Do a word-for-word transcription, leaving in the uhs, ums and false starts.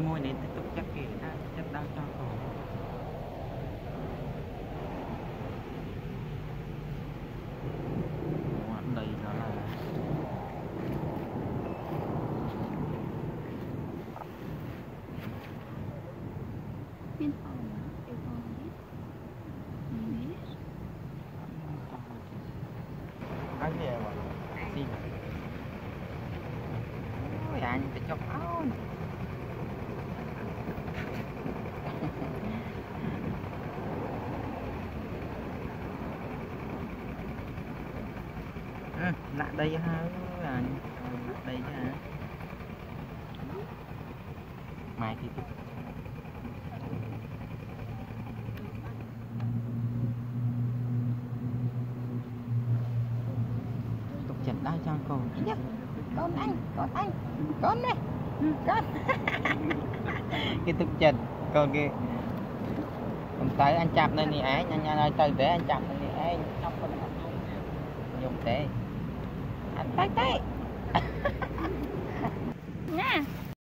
môi này tiếp tục chắc kỹ đã chắc đang cho cổ đây nó là biên phòng yêu cầu hết này anh gì mà xin ôi anh phải chọc áo ừ, lại đây ha anh lại đây chứ hả mai thì tiếp tục chặt đai cho con nhá con anh con anh con này con cái tục chặt con kia con tới anh chạm lên đi ấy nhanh nhanh ơi từ để anh chạm lên đi ấy dùng thế anh tới tới